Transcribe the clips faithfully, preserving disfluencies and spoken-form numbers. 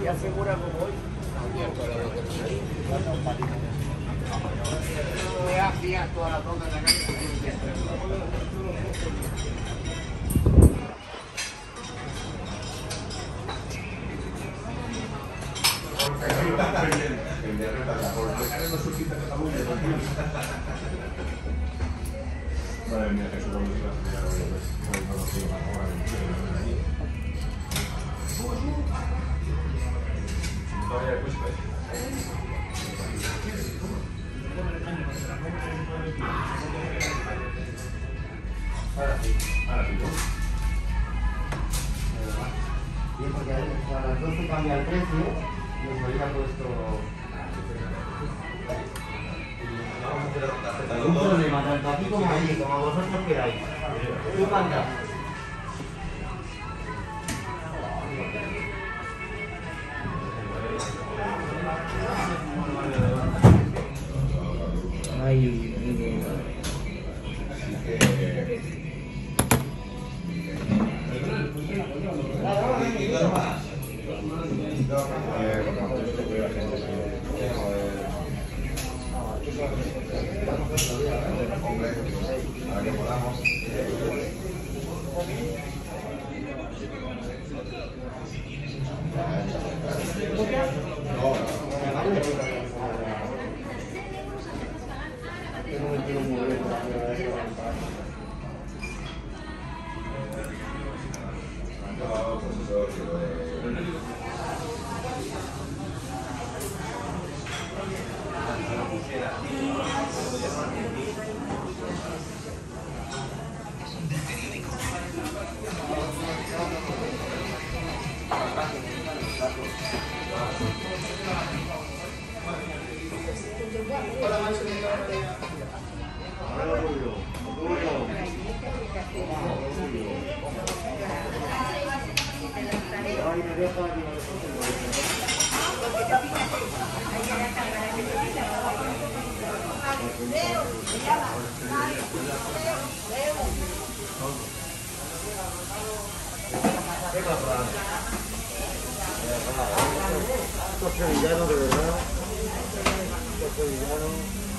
día segura como hoy. No veas fías toda la ronda en la calle. Madre mía, Jesús, no me digas que ya no lo sé, ahora todavía hay cuesta, ¿eh? Ahora sí, ahora sí, ¿no? Bien, porque a las doce cambia el precio y os había puesto... Un problema, tanto aquí como allí, como vosotros queráis. ¿Qué falta? Ay, para que podamos. Estos sevillanos de verdad, estos sevillanos.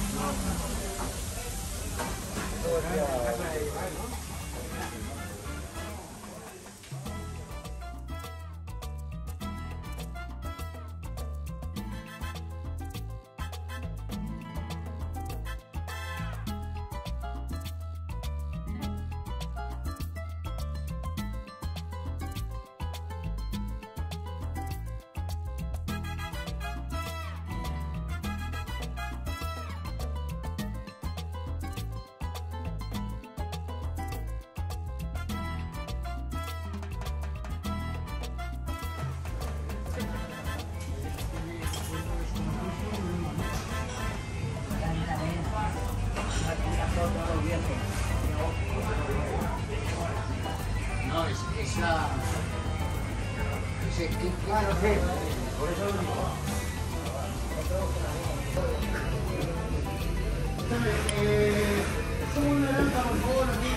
No, es, es la... Es Esquinica, no sé, por eso lo digo. Eh, ¿cómo me dan para por favor aquí?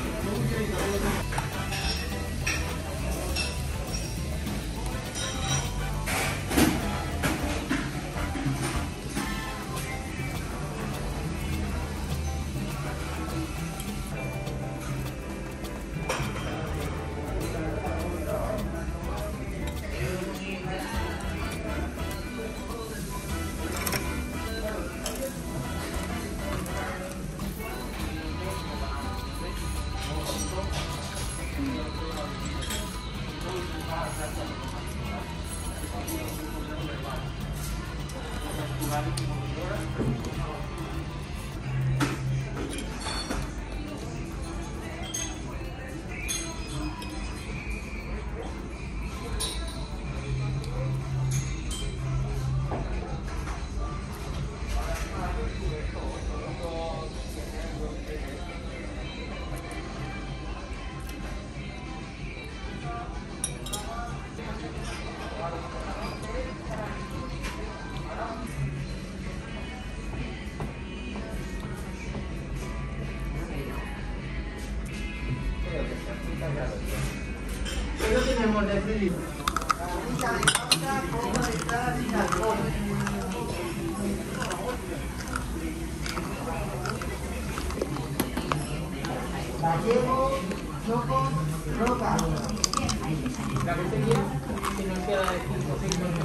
¿Qué tenemos de Felipe? Gallego, choco, roca. La que te quiera, que nos queda de cinco o seis minutos.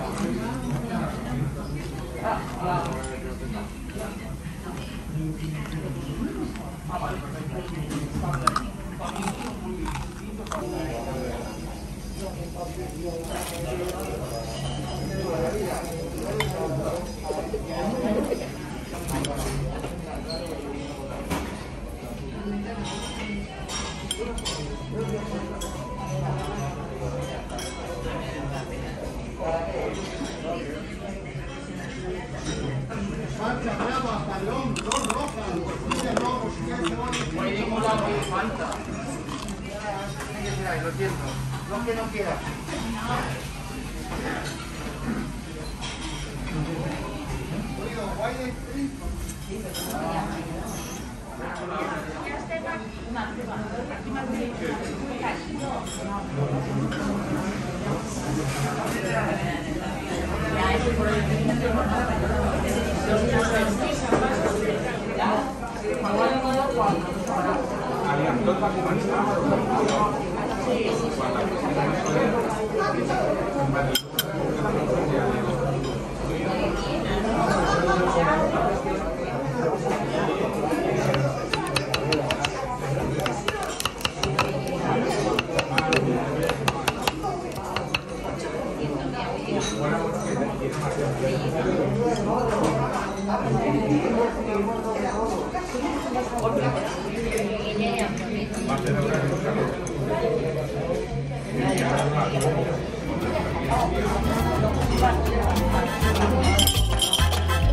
Ah, ah. Ah, vale, perfecto. Falta, brava, talón, dos rojas, dos rojos, Oye, digo la que falta. lo siento, lo que no quiera.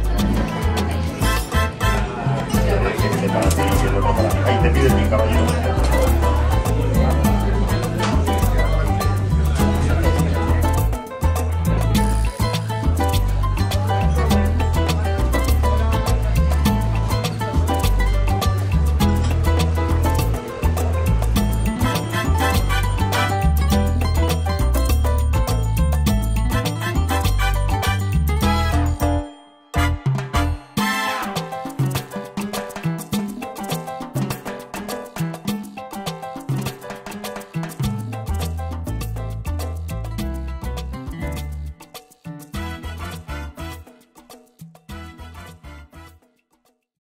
Ahí te piden mi caballero.